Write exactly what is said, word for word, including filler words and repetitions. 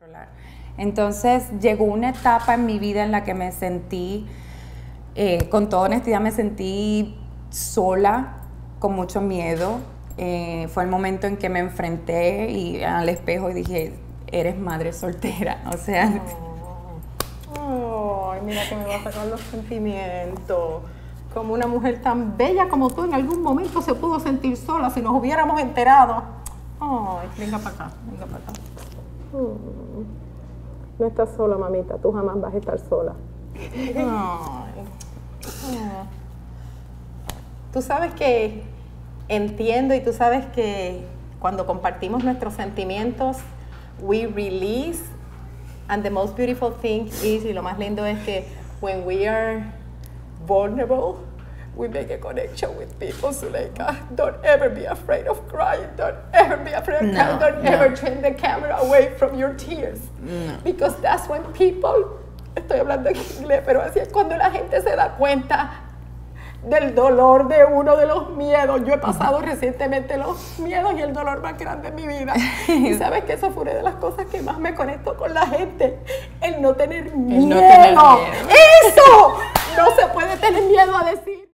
Entonces llegó una etapa en mi vida en la que me sentí, eh, con toda honestidad, me sentí sola, con mucho miedo. Eh, fue el momento en que me enfrenté y, al espejo y dije, eres madre soltera, o sea... Oh, ay, mira que me va a sacar los sentimientos. Como una mujer tan bella como tú en algún momento se pudo sentir sola si nos hubiéramos enterado. Ay, venga para acá, venga para acá. Hmm. No estás sola, mamita, tú jamás vas a estar sola. Ay. Oh. Tú sabes que entiendo y tú sabes que cuando compartimos nuestros sentimientos, we release, and the most beautiful thing is, y lo más lindo es que when we are vulnerable, we make a connection with people. Zuleika, don't ever be afraid of crying. Don't ever be afraid of No, crying. Don't no. ever turn the camera away from your tears. No. Because that's when people, estoy hablando en inglés, pero así es cuando la gente se da cuenta del dolor de uno, de los miedos. Yo he pasado recientemente los miedos y el dolor más grande en mi vida. Y sabes que eso fue una de las cosas que más me conectó con la gente. El no tener miedo. El no tener miedo. ¡Eso! No se puede tener miedo a decir.